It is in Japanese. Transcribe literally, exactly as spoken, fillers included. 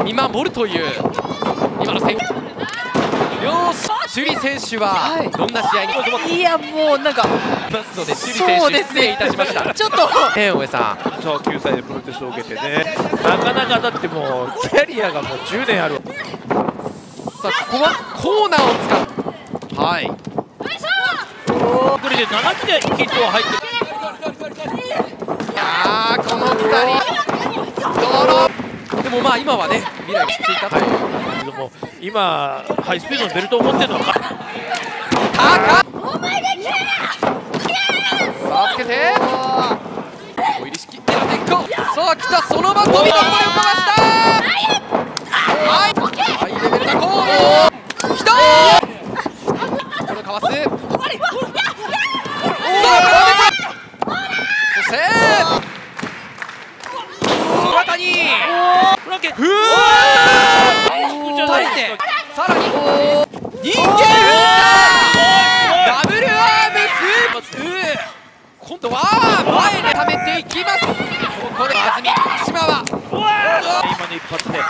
見守るという今の戦両朱里選手はどんな試合に、 いやもうなんかますので朱里選手失礼いたしました。 ちょっとえ大江さん、 そうきゅうさいでプロテストを受けてね、なかなかだってもうキャリアがもうじゅうねんある。 さあここはコーナーを使う、はい、 これでななつでヒットが入ってる。 いやーこのふたりドロでもまあ今はね未来がついたという、 はい、でも今ハイスピードのベルトを持ってるのか。 高っ、さあつけてオイル式やっていくか。さあ来た、そのまま飛びのこれをかわした。はいハイレベルなコードきたー、これをかわす。さあそして中にふわー耐えて、さらに人間ダブルアームスープ、今度は前で溜めていきます。ここで安住島は今の一発で